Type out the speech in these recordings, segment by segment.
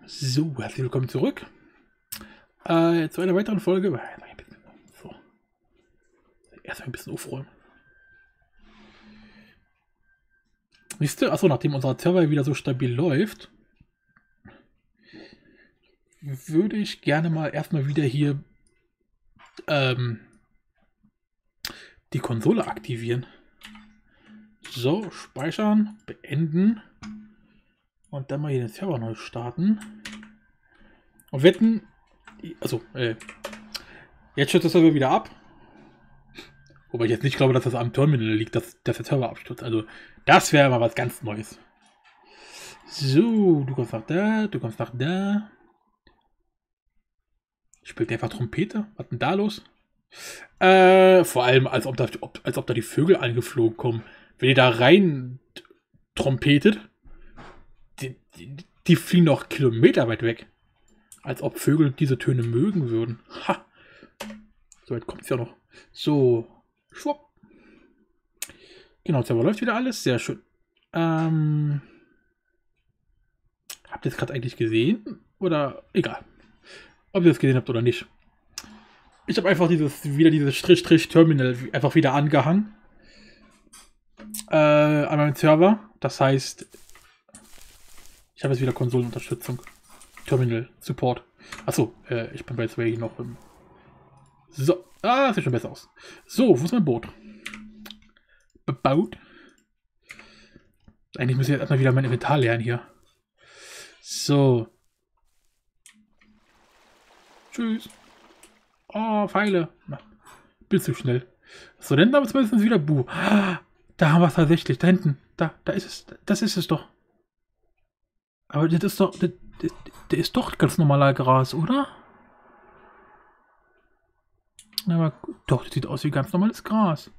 So, herzlich willkommen zurück zu einer weiteren Folge. So, erstmal ein bisschen aufräumen. Wisst ihr, achso, nachdem unser Server wieder so stabil läuft, würde ich gerne mal erstmal wieder hier die Konsole aktivieren. So, speichern, beenden und dann mal hier den Server neu starten. Und wetten, also, jetzt stürzt das Server wieder ab. Wobei ich jetzt nicht glaube, dass das am Terminal liegt, dass der Server abstürzt. Also, das wäre mal was ganz Neues. So, du kommst nach da, du kommst nach da. Spielt der einfach Trompete? Was ist denn da los? Vor allem, als ob da die Vögel angeflogen kommen. Wenn ihr da rein trompetet, die fliegen noch Kilometer weit weg. Als ob Vögel diese Töne mögen würden. Ha! So weit kommt es ja noch. So. Schwupp. Genau, Server läuft wieder alles. Sehr schön. Habt ihr es gerade eigentlich gesehen? Oder egal. Ob ihr es gesehen habt oder nicht. Ich habe einfach dieses Strich-Terminal einfach wieder angehangen. An meinem Server. Das heißt, ich habe jetzt wieder Konsolenunterstützung. Terminal Support. Achso, ich bin bei Sway noch im. So, das sieht schon besser aus. So, wo ist mein Boot? Bebaut. Eigentlich muss ich jetzt erstmal wieder mein Inventar lernen hier. So. Tschüss. Oh, Pfeile. Na, bin zu schnell. So, denn da ist meistens wieder Bu. Da haben wir es tatsächlich. Da hinten. Da ist es. Das ist es doch. Aber das ist doch. Der ist doch ganz normaler Gras, oder? Aber doch, das sieht aus wie ganz normales Gras.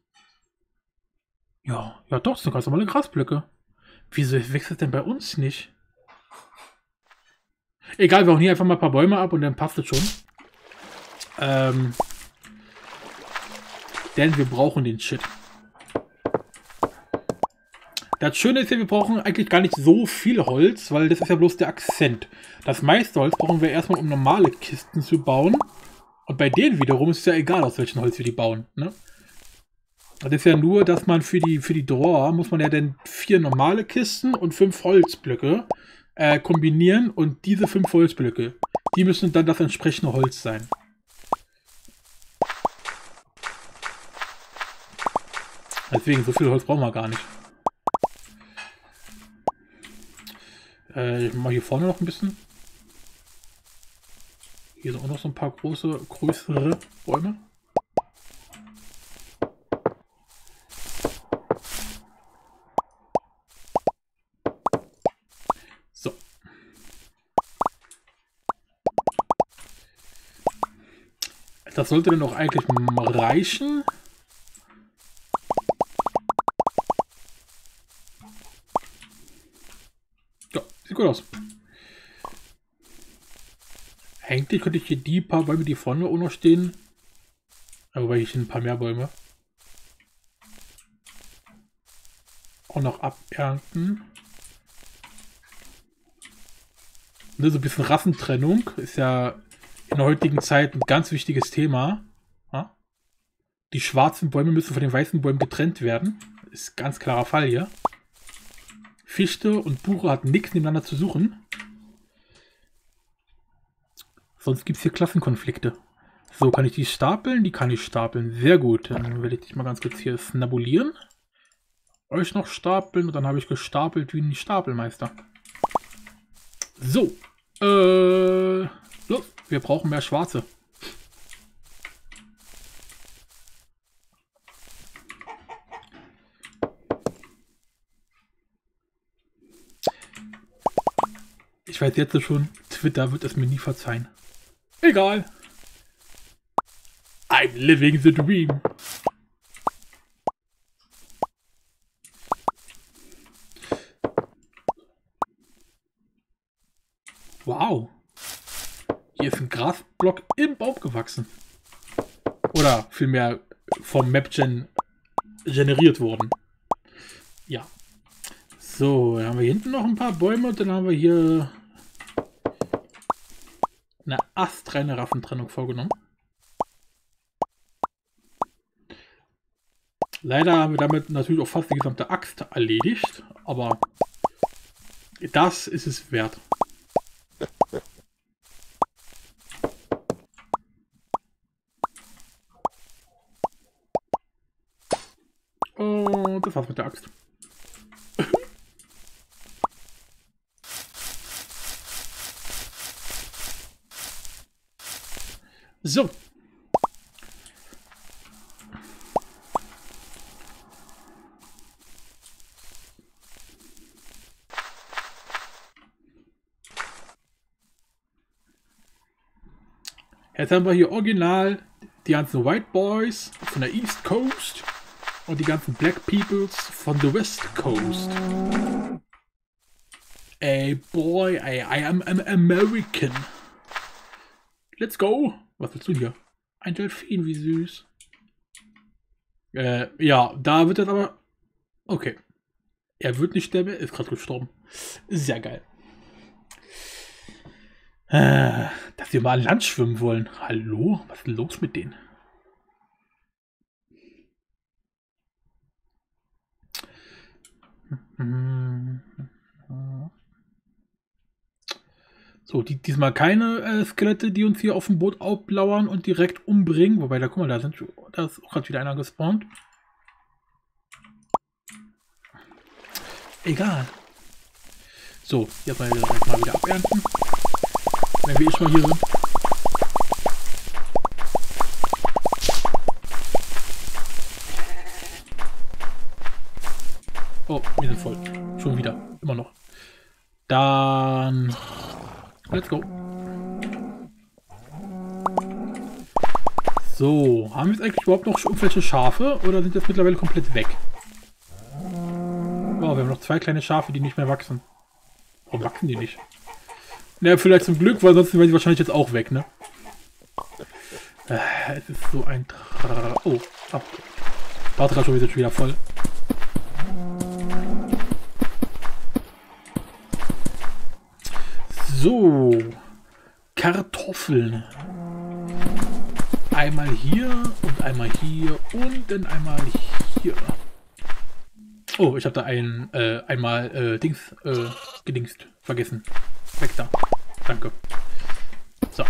Ja, doch, das sind ganz normale Grasblöcke. Wieso wechselt denn bei uns nicht? Egal, wir hauen hier einfach mal ein paar Bäume ab und dann passt es schon. Denn wir brauchen den Shit. Das Schöne ist ja, wir brauchen eigentlich gar nicht so viel Holz, weil das ist ja bloß der Akzent. Das meiste Holz brauchen wir erstmal, um normale Kisten zu bauen. Und bei denen wiederum ist es ja egal, aus welchem Holz wir die bauen. Ne? Das ist ja nur, dass man für die Drawer muss man ja dann 4 normale Kisten und 5 Holzblöcke kombinieren. Und diese 5 Holzblöcke, die müssen dann das entsprechende Holz sein. Deswegen, so viel Holz brauchen wir gar nicht. Ich mache hier vorne noch ein bisschen. Hier sind auch noch so ein paar größere Bäume. So. Das sollte dann auch eigentlich reichen. Ja, sieht gut aus. Eigentlich könnte ich hier die paar Bäume, die vorne auch noch stehen. Aber weil ich ein paar mehr Bäume auch noch abernten. Ne, so ein bisschen Rassentrennung ist ja in der heutigen Zeit ein ganz wichtiges Thema. Ja? Die schwarzen Bäume müssen von den weißen Bäumen getrennt werden. Ist ein ganz klarer Fall hier. Fichte und Buche hat nichts nebeneinander zu suchen. Sonst gibt es hier Klassenkonflikte. So, kann ich die stapeln? Die kann ich stapeln. Sehr gut. Dann werde ich dich mal ganz kurz hier snabulieren. Euch noch stapeln und dann habe ich gestapelt wie ein Stapelmeister. So. Los, wir brauchen mehr Schwarze. Ich weiß jetzt schon, Twitter wird es mir nie verzeihen. Egal. I'm living the dream. Wow. Hier ist ein Grasblock im Baum gewachsen. Oder vielmehr vom Mapgen generiert worden. Ja. So, dann haben wir hinten noch ein paar Bäume und dann haben wir hier astreine Rassentrennung vorgenommen. Leider haben wir damit natürlich auch fast die gesamte Axt erledigt, aber das ist es wert. Und das war's mit der Axt. So. Jetzt haben wir hier original die ganzen White Boys von der East Coast und die ganzen Black Peoples von the West Coast. Ey, boy, I am an American. Let's go. Was willst du hier? Ein Delfin, wie süß. Ja, da wird das aber... Okay. Er wird nicht sterben, er ist gerade gestorben. Sehr geil. Dass wir mal an Land schwimmen wollen. Hallo? Was ist denn los mit denen? So, diesmal keine Skelette, die uns hier auf dem Boot auflauern und direkt umbringen. Wobei, da guck mal, da ist auch gerade wieder einer gespawnt. Egal. So, jetzt mal wieder abernten. Wenn wir schon mal hier sind. Oh, wir sind voll. Schon wieder. Immer noch. Dann... Let's go. So, haben wir jetzt eigentlich überhaupt noch irgendwelche Schafe oder sind jetzt mittlerweile komplett weg? Oh, wir haben noch 2 kleine Schafe, die nicht mehr wachsen. Warum wachsen die nicht? Naja, vielleicht zum Glück, weil sonst wären die wahrscheinlich jetzt auch weg, ne? Es ist so ein... Oh, okay. Bautratschung ist jetzt schon wieder voll. So, Kartoffeln. Einmal hier und einmal hier und dann einmal hier. Oh, ich habe da einmal gedingst vergessen. Weg da. Danke. So.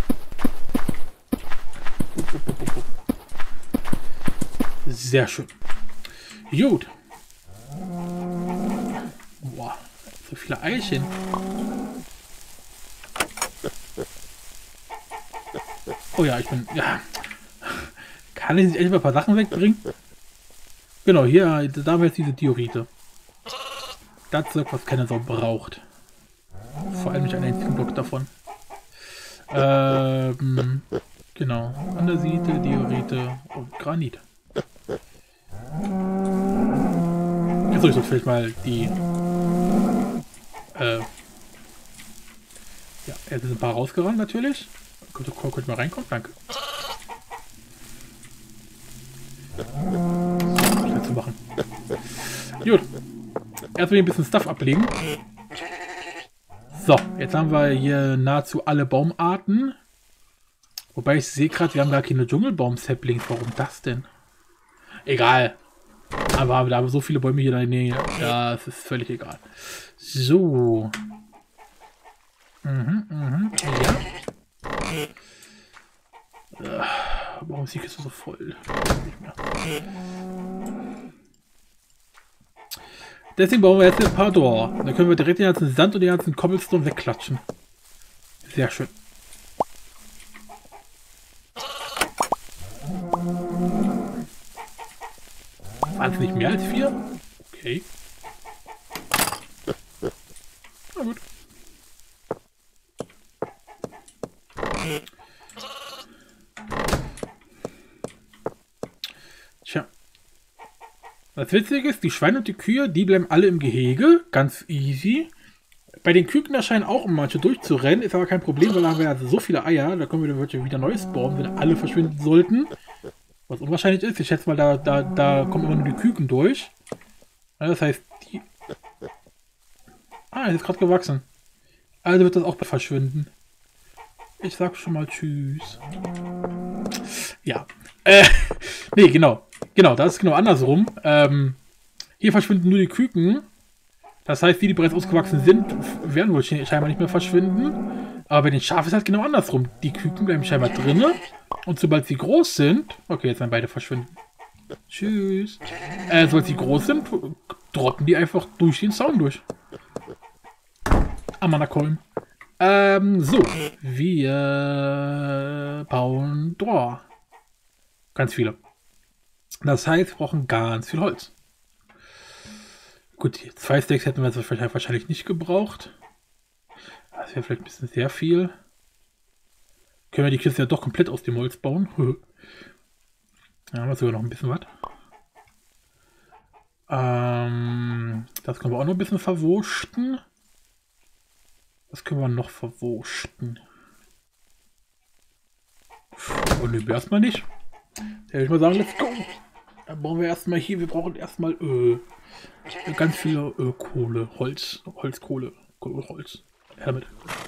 Sehr schön. Gut. Boah, so viele Eilchen. Oh ja, ich bin... Ja. Kann ich nicht endlich mal ein paar Sachen wegbringen? Genau, hier, da haben wir jetzt diese Diorite. Das Zeug, was keiner so braucht. Vor allem nicht einen einzigen Block davon. Genau. Andesite, Diorite und Granit. Jetzt soll ich doch vielleicht mal die... ja, jetzt sind ein paar rausgerannt natürlich. Könnt mal reinkommen, danke. Schnell zu machen. Gut. Erstmal ein bisschen Stuff ablegen. So, jetzt haben wir hier nahezu alle Baumarten. Wobei ich sehe gerade, wir haben gar keine Dschungelbaum-Saplings. Warum das denn? Egal. Aber da haben wir so viele Bäume hier in der Nähe. Ja, es ist völlig egal. So. Ja. Warum ist die Kiste so voll? Nicht mehr. Deswegen bauen wir jetzt ein paar Door. Dann können wir direkt den ganzen Sand und den ganzen Cobblestone wegklatschen. Sehr schön. Waren es nicht mehr als 4? Okay. Na gut. Tja. Das Witzige ist, die Schweine und die Kühe, die bleiben alle im Gehege. Ganz easy. Bei den Küken erscheinen auch manche durchzurennen. Ist aber kein Problem, weil da haben wir ja so viele Eier. Da können wir dann wieder neu spawnen, wenn alle verschwinden sollten. Was unwahrscheinlich ist. Ich schätze mal, da kommen immer nur die Küken durch. Das heißt, die... Ah, er ist gerade gewachsen. Also wird das auch verschwinden. Ich sag schon mal tschüss. Ja. Nee, genau. Genau, das ist genau andersrum. Hier verschwinden nur die Küken. Das heißt, die bereits ausgewachsen sind, werden wohl scheinbar nicht mehr verschwinden. Aber bei den Schafen ist halt genau andersrum. Die Küken bleiben scheinbar drinne. Und sobald sie groß sind... Okay, jetzt werden beide verschwinden. Tschüss. Sobald sie groß sind, droppen die einfach durch den Zaun durch. Amanakolm. So. Wir bauen Door. Ganz viele. Das heißt, wir brauchen ganz viel Holz. Gut, 2 Stacks hätten wir jetzt wahrscheinlich nicht gebraucht. Das wäre vielleicht ein bisschen sehr viel. Können wir die Kiste ja doch komplett aus dem Holz bauen. Da haben wir sogar noch ein bisschen was. Das können wir auch noch ein bisschen verwurschten. Was können wir noch verwurschten? Und nö, erstmal nicht. Da würde ich mal sagen, let's go. Dann brauchen wir erstmal hier, wir brauchen erstmal ganz viele Kohle, Holzkohle, Holz. Damit.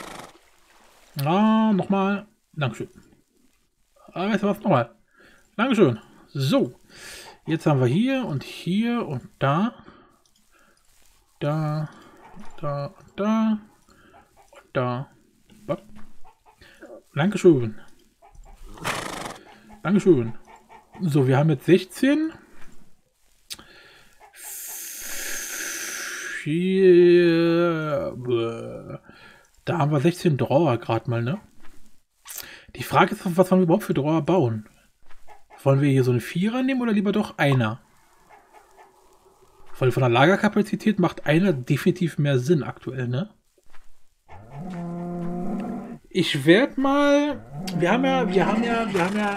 Ah, nochmal. Dankeschön. Weißt du was? Nochmal. Dankeschön. So. Jetzt haben wir hier und da. Da. Da. Da. Und da. Dankeschön. Dankeschön. So, wir haben jetzt 16. 4. Da haben wir 16 Drawer gerade mal, ne? Die Frage ist, was wollen wir überhaupt für Drawer bauen? Wollen wir hier so eine 4er nehmen oder lieber doch einer? Weil von der Lagerkapazität macht einer definitiv mehr Sinn aktuell, ne? Ich werde mal... Wir haben ja...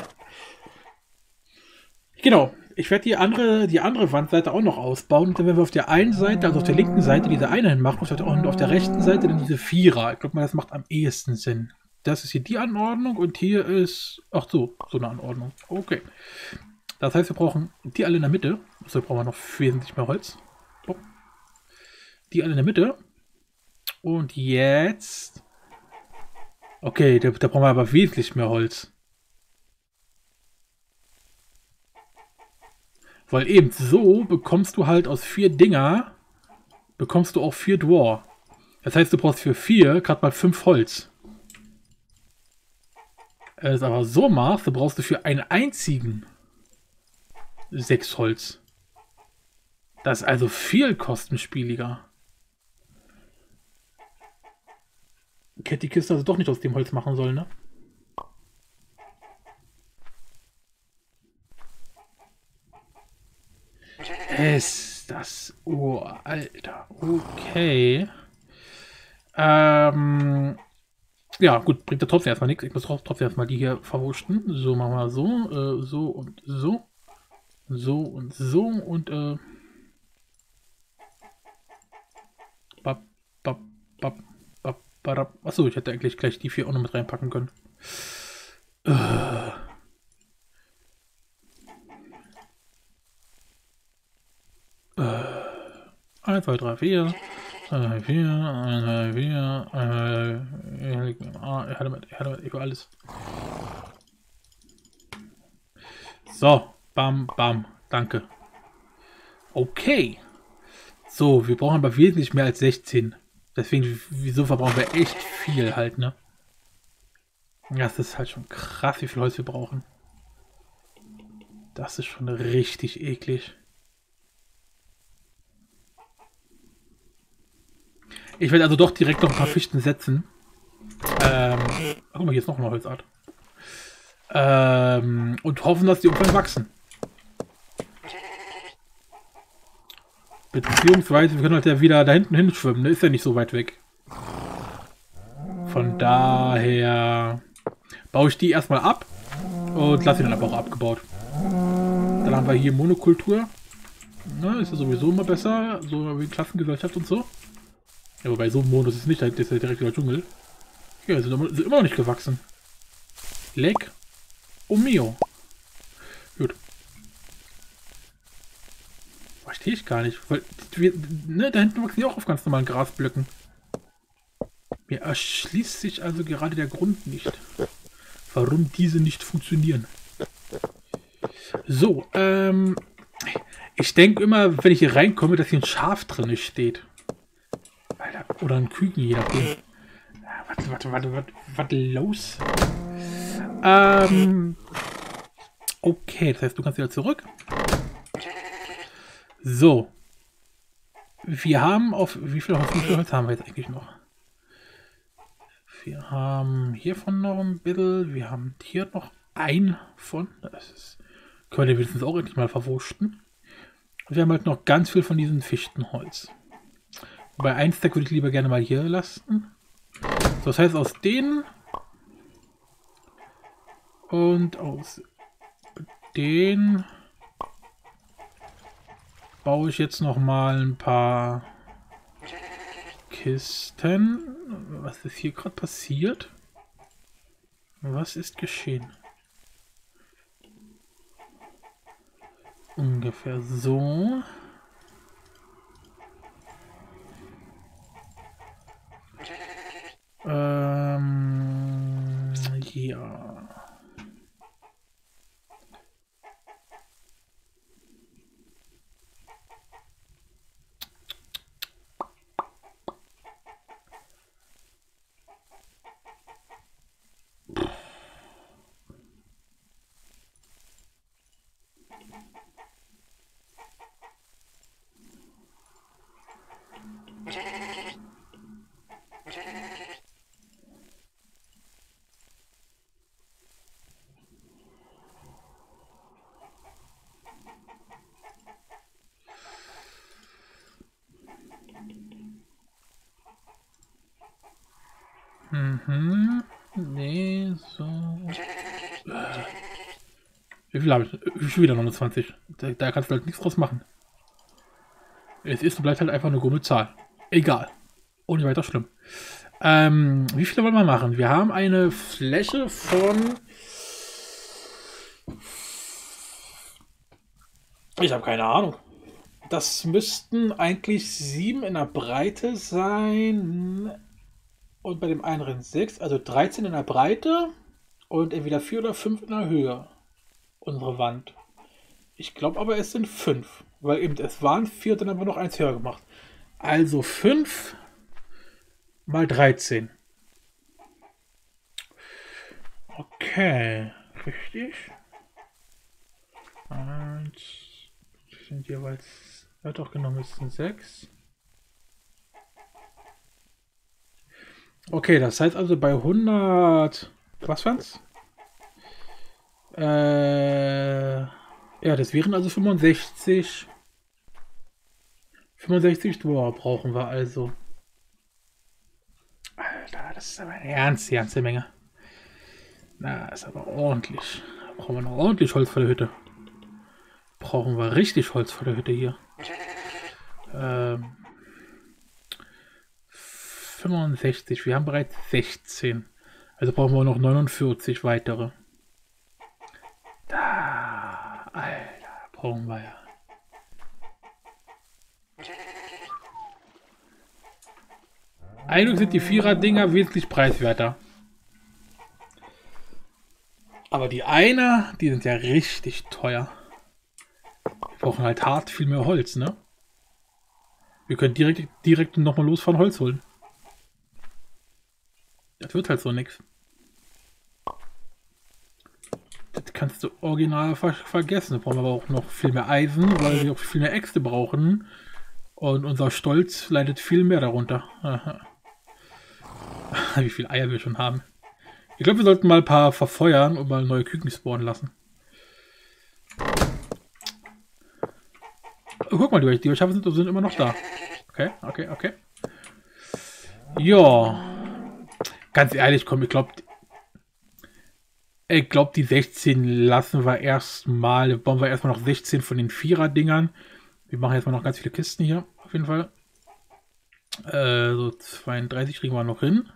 Genau. Ich werde die andere Wandseite auch noch ausbauen. Und dann werden wir auf der einen Seite, also auf der linken Seite, diese eine hinmachen. Und auf der rechten Seite dann diese 4er. Ich glaube mal, das macht am ehesten Sinn. Das ist hier die Anordnung und hier ist... Ach so, so eine Anordnung. Okay. Das heißt, wir brauchen die alle in der Mitte. Also brauchen wir noch wesentlich mehr Holz. So. Die alle in der Mitte. Und jetzt... Okay, da brauchen wir aber wesentlich mehr Holz. Weil eben so bekommst du halt aus 4 Dinger, bekommst du auch 4 Dwarf. Das heißt, du brauchst für 4 gerade mal 5 Holz. Wenn du es aber so machst, dann brauchst du für einen einzigen 6 Holz. Das ist also viel kostenspieliger. Ich hätte die Kiste also doch nicht aus dem Holz machen sollen, ne? Ist das... Oh, Alter. Okay. Ja, gut, bringt ja trotzdem erstmal nichts. Ich muss trotzdem erstmal die hier verwurschten. So, machen wir so. So und so. So und so und Achso, ich hätte eigentlich gleich die 4 auch noch mit reinpacken können. 1, 2, 3, 4. 2, 4, 1, 2, 4, 1, 2, 4. Ich will alles. So, bam, bam. Danke. Okay. So, wir brauchen aber wesentlich mehr als 16. Deswegen, wieso verbrauchen wir echt viel halt, ne? Das ist halt schon krass, wie viel Holz wir brauchen. Das ist schon richtig eklig. Ich werde also doch direkt noch ein paar Fichten setzen. Guck mal, hier ist noch eine Holzart. Und hoffen, dass die irgendwann wachsen. Beziehungsweise, wir können halt ja wieder da hinten hinschwimmen, ne? Ist ja nicht so weit weg. Von daher baue ich die erstmal ab und lasse sie dann aber auch abgebaut. Dann haben wir hier Monokultur. Na, ist ja sowieso immer besser, so wie Klassengesellschaft und so. Ja, wobei so ein Modus ist nicht, das ist ja direkt wieder Dschungel. Ja, sind immer noch nicht gewachsen. Leck. Oh mio. Gut. Verstehe ich gar nicht. Weil, ne, da hinten wachsen die auch auf ganz normalen Grasblöcken. Mir erschließt sich also gerade der Grund nicht, warum diese nicht funktionieren. So, ich denke immer, wenn ich hier reinkomme, dass hier ein Schaf drin steht. Alter, oder ein Küken, je nachdem. Was los? Okay, das heißt, du kannst wieder zurück. So. Wir haben auf... Wie viel Holz haben wir jetzt eigentlich noch? Wir haben hiervon noch ein bisschen. Wir haben hier noch ein von. Das ist, können wir wenigstens auch endlich mal verwurschten. Und wir haben halt noch ganz viel von diesem Fichtenholz. Bei 1 Stack würde ich lieber gerne mal hier lassen. So, das heißt, aus denen und aus den baue ich jetzt noch mal ein paar Kisten. Was ist hier gerade passiert? Was ist geschehen? Ungefähr so. Ja. Nee, so. Wie viel habe ich? Schon wieder 29. Da kannst du halt nichts draus machen. Es ist und bleibt halt einfach eine krumme Zahl. Egal. Ohne weiter schlimm. Wie viele wollen wir machen? Wir haben eine Fläche von... Ich habe keine Ahnung. Das müssten eigentlich 7 in der Breite sein. Und bei dem einen 6, also 13 in der Breite und entweder 4 oder 5 in der Höhe. Unsere Wand. Ich glaube aber, es sind 5. Weil eben es waren 4, dann haben wir noch eins höher gemacht. Also 5 mal 13. Okay. Richtig. 1 sind jeweils, ja doch genau, müssten 6. Okay, das heißt also bei 100... Was waren's? Ja, das wären also 65. 65 Dwarf brauchen wir also. Alter, das ist aber eine ernste Menge. Na, ist aber ordentlich. Da brauchen wir noch ordentlich Holz vor der Hütte. Brauchen wir richtig Holz vor der Hütte hier. 65. Wir haben bereits 16. Also brauchen wir noch 49 weitere. Da, Alter, brauchen wir ja. Eigentlich sind die Vierer-Dinger wesentlich preiswerter. Aber die Einer, die sind ja richtig teuer. Wir brauchen halt hart viel mehr Holz, ne? Wir können direkt nochmal losfahren, Holz holen. Das wird halt so nix. Das kannst du original vergessen. Da brauchen wir aber auch noch viel mehr Eisen, weil wir auch viel mehr Äxte brauchen. Und unser Stolz leidet viel mehr darunter. Aha. Wie viele Eier wir schon haben. Ich glaube, wir sollten mal ein paar verfeuern und mal neue Küken spawnen lassen. Oh, guck mal, die Schafe sind immer noch da. Okay. Ja. Ganz ehrlich, komm, ich glaube, die 16 lassen wir erstmal. Bauen wir erstmal noch 16 von den Vierer-Dingern. Wir machen erstmal noch ganz viele Kisten hier, auf jeden Fall. So 32 kriegen wir noch hin.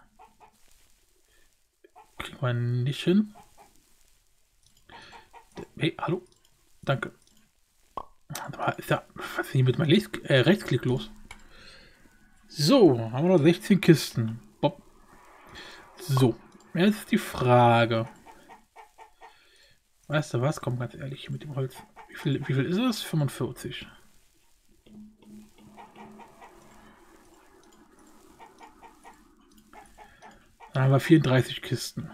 Kriegen wir nicht hin. Hey, hallo. Danke. Ist ja, was ist hier mit meinem Rechtsklick los? So, haben wir noch 16 Kisten. Bob. So, jetzt ist die Frage. Weißt du was? Komm, ganz ehrlich, mit dem Holz. Wie viel ist es? 45. Dann haben wir 34 Kisten.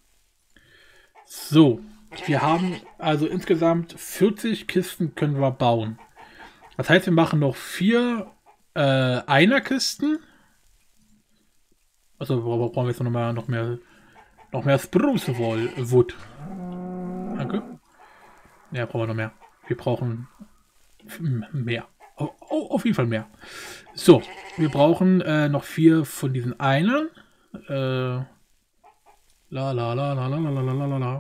So, wir haben also insgesamt 40 Kisten können wir bauen. Das heißt, wir machen noch 4 Einerkisten. Also brauchen wir jetzt noch mehr Spruce Wood. Danke. Ja, brauchen wir noch mehr. Wir brauchen mehr. Auf jeden Fall mehr. So, wir brauchen noch 4 von diesen Einern. La la la la la la la la la la.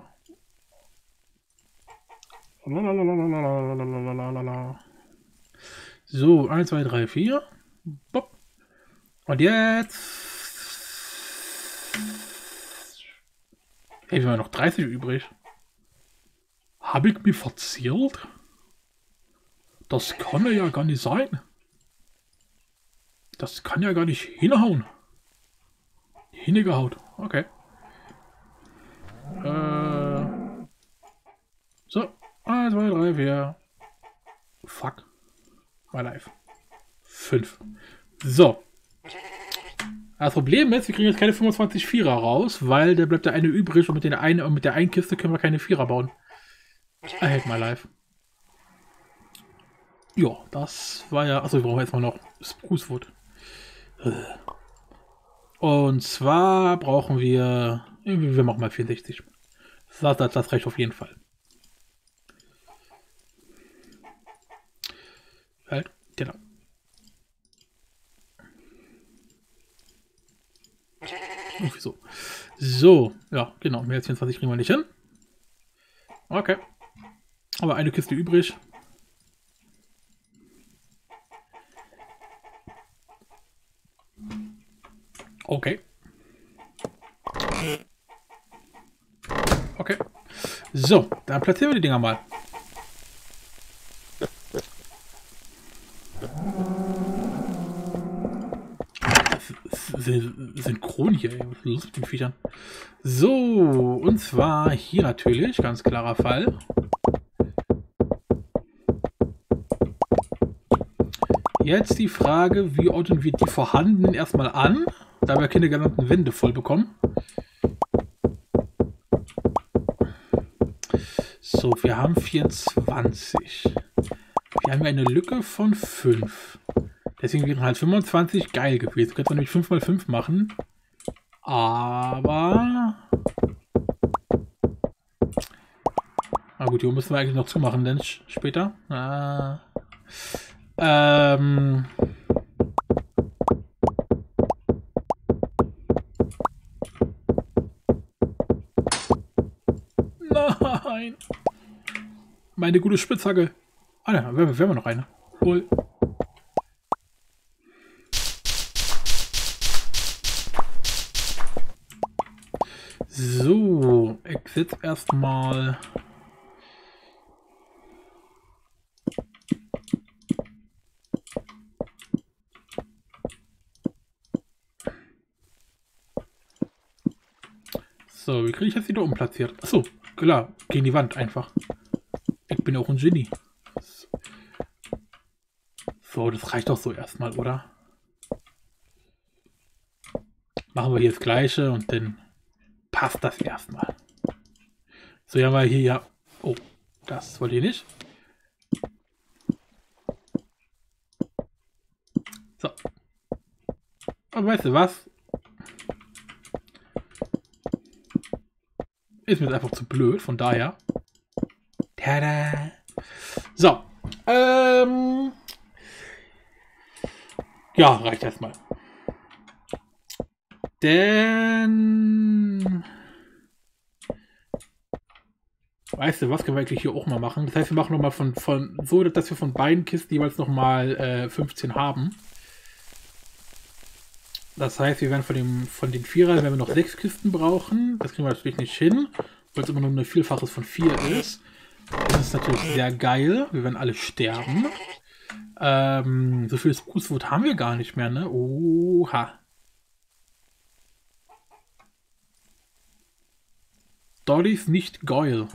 So, 1, 2, 3, 4. Boop. Und jetzt. Hey, wir haben noch 30 übrig. Habe ich mich verzählt? Das kann ja gar nicht sein. Das kann ja gar nicht hinhauen. Hingehaut. Okay. So. 1, 2, 3, 4. Fuck. My life. 5. So. Das Problem ist, wir kriegen jetzt keine 25 Vierer raus, weil der bleibt der eine übrig und mit der einen Kiste können wir keine Vierer bauen. I hate my life. Ja, das war ja... Achso, wir brauchen jetzt mal noch Spruce Wood. Und zwar brauchen wir... Wir machen mal 64. Das reicht auf jeden Fall. Halt, genau. Wieso? So, ja, genau. Mehr als 24 kriegen wir nicht hin. Okay. Aber eine Kiste übrig. Okay. Okay. So, dann platzieren wir die Dinger mal. Synchron hier, ey. Was ist los mit den Viechern? So, und zwar hier natürlich, ganz klarer Fall. Jetzt die Frage, wie ordnen wir die vorhandenen erstmal an, da wir keine genannten Wände voll bekommen. So, wir haben 24. Wir haben eine Lücke von 5. Deswegen wären halt 25 geil gewesen. Könnte man nämlich 5 mal 5 machen. Aber... Na gut, hier müssen wir eigentlich noch zumachen, denn später. Nein! Meine gute Spitzhacke. Ah ja, wir haben noch eine. Cool. So, ich setze erstmal. So, wie kriege ich jetzt wieder umplatziert? Achso, klar, gegen die Wand einfach. Ich bin auch ein Genie. So, das reicht doch so erstmal, oder? Machen wir hier das Gleiche und dann passt das erstmal. So, ja, mal hier, ja. Oh, das wollt ihr nicht. So. Aber weißt du was? Ist mir jetzt einfach zu blöd, von daher. Tada! So. Ja, reicht erstmal. Denn... Weißt du, was können wir eigentlich hier auch mal machen? Das heißt, wir machen nochmal so, dass wir von beiden Kisten jeweils nochmal 15 haben. Das heißt, wir werden von den Vierern, wenn wir noch 6 Kisten brauchen, das kriegen wir natürlich nicht hin, weil es immer nur ein Vielfaches von 4 ist. Das ist natürlich sehr geil. Wir werden alle sterben. So viel Spruce Wood haben wir gar nicht mehr, ne? Oha. Storys nicht geil.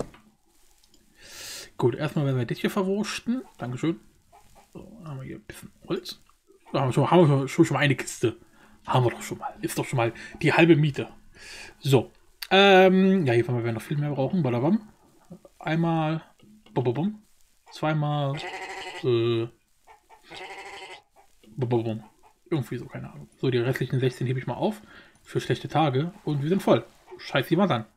Gut, erstmal werden wir das hier verwurschten. Dankeschön. So, dann haben wir hier ein bisschen Holz. Da haben wir schon mal eine Kiste. Haben wir doch schon mal. Ist doch schon mal die halbe Miete. So. Ja, hier werden wir noch viel mehr brauchen. Badabam. Einmal. Bum. Zweimal. Bum. Irgendwie so, keine Ahnung. So, die restlichen 16 hebe ich mal auf. Für schlechte Tage. Und wir sind voll. Scheiß jemand an.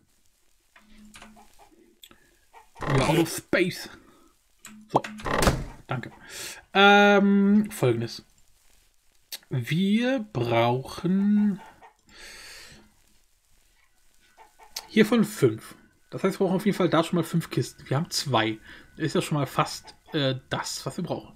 Wir out of space. So. Danke. Folgendes. Wir brauchen hiervon 5. Das heißt, wir brauchen auf jeden Fall da schon mal 5 Kisten. Wir haben 2. Das ist ja schon mal fast das, was wir brauchen.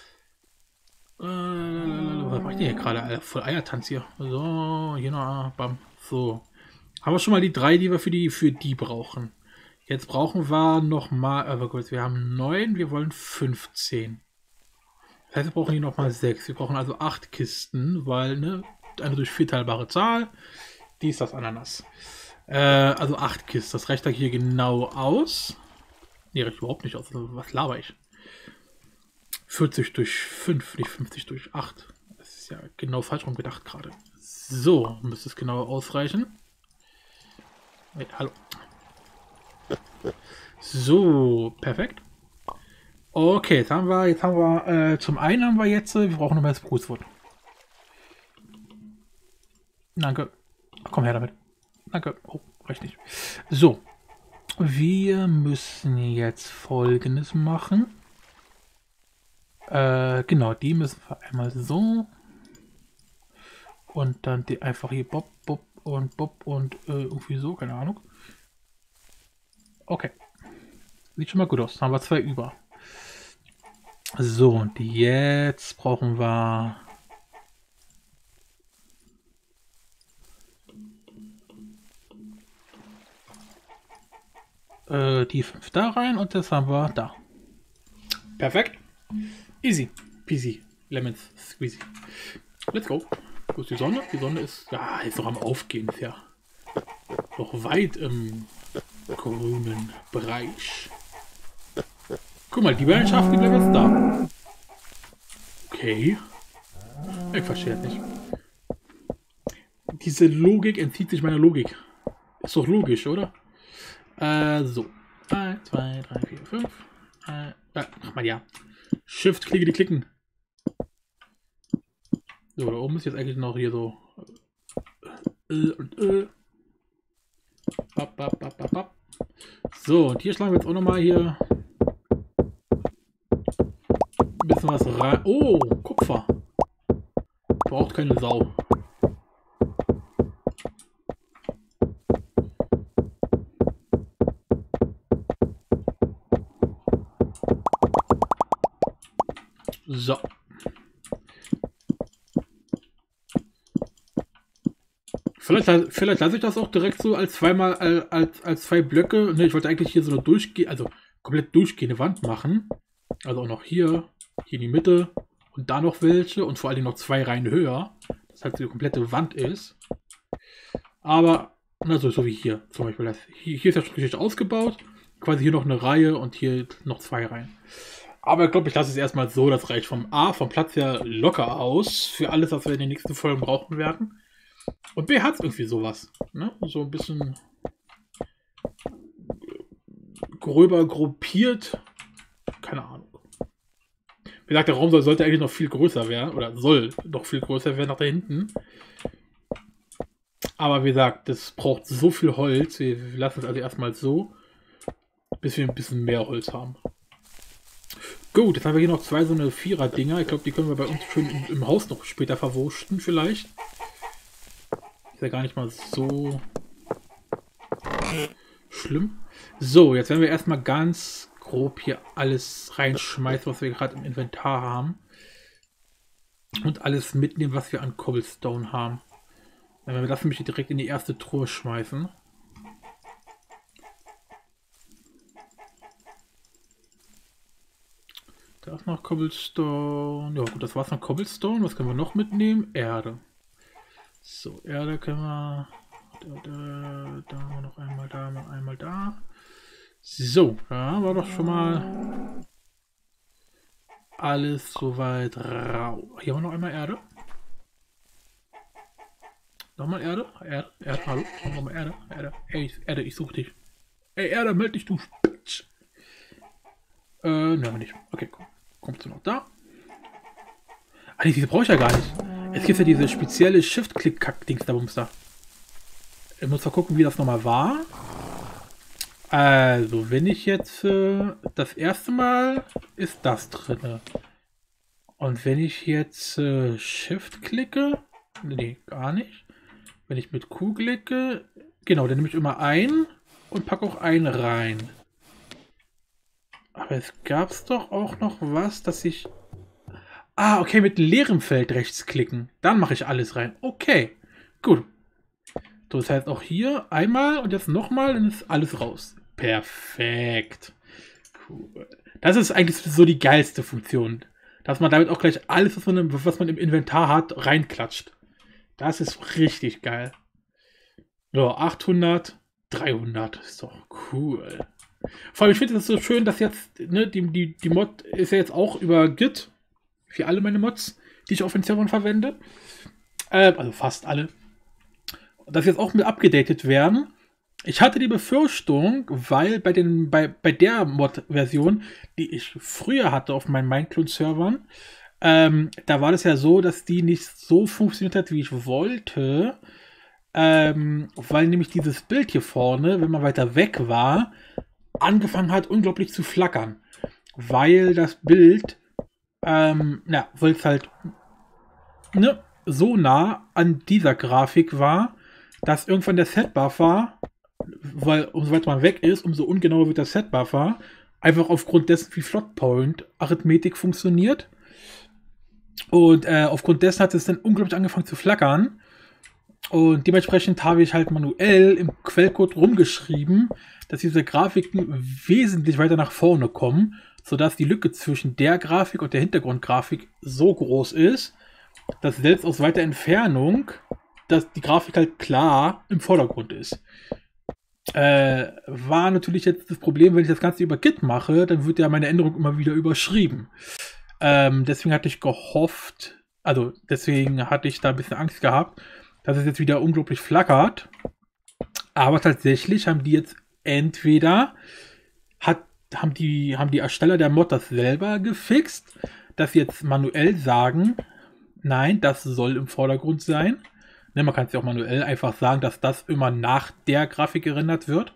Was macht ihr hier gerade? Voll Eiertanz hier. So, hier noch. Bam. So. Haben wir schon mal die 3, die wir für die brauchen. Jetzt brauchen wir noch mal. Aber gut, wir haben 9, wir wollen 15. Das heißt, wir brauchen hier noch mal 6. Wir brauchen also 8 Kisten, weil, ne, eine durch 4 teilbare Zahl. Die ist das Ananas. Also 8 Kisten. Das reicht da hier genau aus. Ne, reicht überhaupt nicht aus. Also, was laber ich? 40 durch 5, nicht 50 durch 8. Das ist ja genau falsch rum gedacht gerade. So, müsste es genau ausreichen. Hey, hallo. So, perfekt. Okay, jetzt haben wir, zum einen haben wir jetzt, wir brauchen noch mehr Sprucewood. Danke. Komm her damit. Danke. Oh, reicht nicht. So. Wir müssen jetzt Folgendes machen. Genau, die müssen wir einmal so. Und dann die einfach hier Bob und irgendwie so, keine Ahnung. Okay. Sieht schon mal gut aus. Dann haben wir 2 über. So, und jetzt brauchen wir die 5 da rein und das haben wir da. Perfekt. Easy peasy. Lemons squeezy. Let's go. Wo ist die Sonne? Die Sonne ist, ja, ist noch am Aufgehen. Ist ja noch weit im grünen Bereich. Guck mal, die beiden Schafe, die bleiben jetzt da. Okay. Ich verstehe das nicht. Diese Logik entzieht sich meiner Logik. Ist doch logisch, oder? So. 1, 2, 3, 4, 5. Ach mal ja. Shift, klicken. So, da oben ist jetzt eigentlich noch hier so. So, und hier schlagen wir jetzt auch nochmal hier ein bisschen was rein. Oh, Kupfer. Braucht keine Sau. So. Vielleicht lasse ich das auch direkt so als als 2 Blöcke. Ne, ich wollte eigentlich hier so eine komplett durchgehende Wand machen. Also auch noch hier in die Mitte und da noch welche und vor allem noch 2 Reihen höher. Das halt so die komplette Wand ist. Aber, also so wie hier zum Beispiel. Hier ist ja schon richtig ausgebaut. Quasi hier noch eine Reihe und hier noch 2 Reihen. Aber ich glaube, ich lasse es erstmal so. Das reicht vom Platz her locker aus. Für alles, was wir in den nächsten Folgen brauchen werden. Und B hat es irgendwie sowas. Ne? So ein bisschen gröber gruppiert. Keine Ahnung. Wie gesagt, der Raum sollte eigentlich noch viel größer werden. Oder soll noch viel größer werden nach da hinten. Aber wie gesagt, das braucht so viel Holz. Wir lassen es also erstmal so. Bis wir ein bisschen mehr Holz haben. Gut, jetzt haben wir hier noch 2 so eine 4er-Dinger. Ich glaube, die können wir bei uns schön im Haus noch später verwursten vielleicht. Ist ja gar nicht mal so schlimm. So, jetzt werden wir erstmal ganz grob hier alles reinschmeißen, was wir gerade im Inventar haben. Und alles mitnehmen, was wir an Cobblestone haben. Dann werden wir das nämlich direkt in die erste Truhe schmeißen. Da ist noch Cobblestone. Ja gut, das war's noch Cobblestone. Was können wir noch mitnehmen? Erde. So, Erde können wir Da haben wir noch einmal da, einmal da. So, da war doch schon mal alles soweit rau. Hier haben wir noch einmal Erde. Nochmal Erde. Erde, hallo. Nochmal Erde. Ey, Erde, ich suche dich. Ey, Erde, meld dich, du Spitz. Ne, nicht. Okay, komm. Kommst du noch da? Ah, diese brauche ich ja gar nicht. Es gibt ja diese spezielle Shift-Click-Kack-Dings da, Bumster. Ich muss mal gucken, wie das nochmal war. Also, wenn ich jetzt das erste Mal ist das drin. Und wenn ich jetzt Shift klicke, nee, gar nicht. Wenn ich mit Q klicke, genau, dann nehme ich immer ein und packe auch ein rein. Aber es gab es doch auch noch was, dass ich... Ah, okay, mit leerem Feld rechts klicken. Dann mache ich alles rein. Okay, gut. So, das heißt auch hier einmal und jetzt nochmal, dann ist alles raus. Perfekt. Cool. Das ist eigentlich so die geilste Funktion. Dass man damit auch gleich alles, was man im Inventar hat, reinklatscht. Das ist richtig geil. So, 800, 300. Ist doch cool. Vor allem, ich finde es so schön, dass jetzt, ne, die Mod ist ja jetzt auch über Git. Für alle meine Mods, die ich auf den Servern verwende. Also fast alle. Dass jetzt auch mit abgedatet werden. Ich hatte die Befürchtung, weil bei der Mod-Version, die ich früher hatte auf meinen Minecraft-Servern, da war das ja so, dass die nicht so funktioniert hat, wie ich wollte. Weil nämlich dieses Bild hier vorne, wenn man weiter weg war, angefangen hat, unglaublich zu flackern. Weil das Bild, weil es halt so nah an dieser Grafik war, dass irgendwann der Set-Buffer, weil umso weiter man weg ist, umso ungenauer wird der Set-Buffer, einfach aufgrund dessen, wie Float-Point-Arithmetik funktioniert. Und aufgrund dessen hat es dann unglaublich angefangen zu flackern. Und dementsprechend habe ich halt manuell im Quellcode rumgeschrieben, dass diese Grafiken wesentlich weiter nach vorne kommen, sodass die Lücke zwischen der Grafik und der Hintergrundgrafik so groß ist, dass selbst aus weiter Entfernung dass die Grafik halt klar im Vordergrund ist. War natürlich jetzt das Problem, wenn ich das Ganze über Git mache, dann wird ja meine Änderung immer wieder überschrieben. Deswegen hatte ich gehofft, also deswegen hatte ich da ein bisschen Angst gehabt, dass es jetzt wieder unglaublich flackert. Aber tatsächlich haben die jetzt entweder haben die Ersteller der Mod das selber gefixt, dass sie jetzt manuell sagen, nein, das soll im Vordergrund sein. Ne, man kann es ja auch manuell einfach sagen, dass das immer nach der Grafik gerendert wird.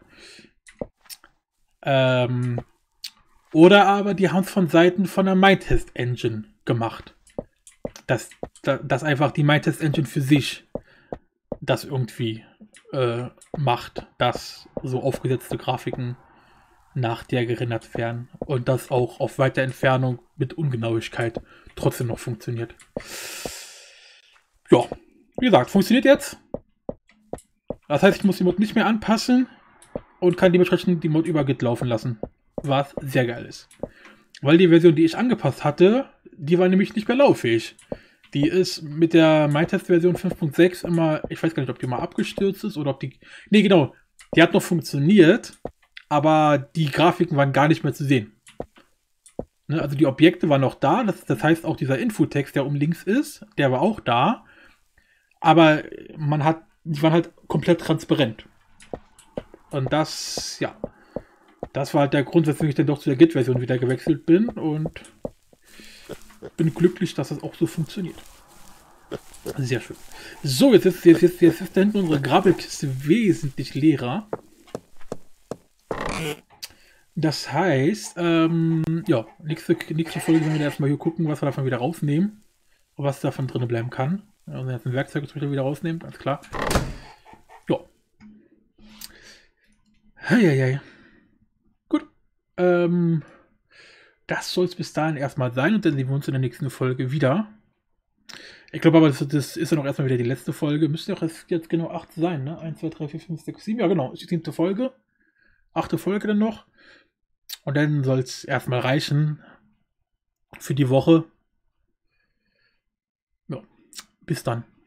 Oder aber die haben es von Seiten von der Minetest Engine gemacht. Dass einfach die Minetest Engine für sich das irgendwie macht, dass so aufgesetzte Grafiken nach der gerendert werden und das auch auf weiter Entfernung mit Ungenauigkeit trotzdem noch funktioniert. Ja, wie gesagt, funktioniert jetzt. Das heißt, ich muss die Mod nicht mehr anpassen und kann dementsprechend die Mod über Git laufen lassen, was sehr geil ist. Weil die Version, die ich angepasst hatte, die war nämlich nicht mehr lauffähig. Die ist mit der Minetest-Version 5.6 immer, ich weiß gar nicht, ob die mal abgestürzt ist oder ob die... Ne, genau, die hat noch funktioniert, aber die Grafiken waren gar nicht mehr zu sehen. Ne, also die Objekte waren noch da, das heißt auch dieser Infotext, der oben links ist, der war auch da, aber die waren halt komplett transparent. Und das, ja, das war halt der Grund, weswegen ich dann doch zu der Git-Version wieder gewechselt bin und bin glücklich, dass das auch so funktioniert. Sehr schön. So, jetzt ist da hinten unsere Grabbelkiste wesentlich leerer. Das heißt, ja, nächste Folge werden wir erstmal hier gucken, was wir davon wieder rausnehmen. Und was davon drin bleiben kann. Also jetzt ein Werkzeug zum Beispiel wieder rausnehmen, ganz klar. Ja. Heieiei. Gut. Das soll es bis dahin erstmal sein und dann sehen wir uns in der nächsten Folge wieder. Ich glaube aber, das ist ja noch erstmal wieder die letzte Folge. Müsste doch jetzt genau 8 sein, ne? 1, 2, 3, 4, 5, 6, 7. Ja, genau. Ist die 7. Folge. 8. Folge dann noch. Und dann soll es erstmal reichen für die Woche. Ja. Bis dann.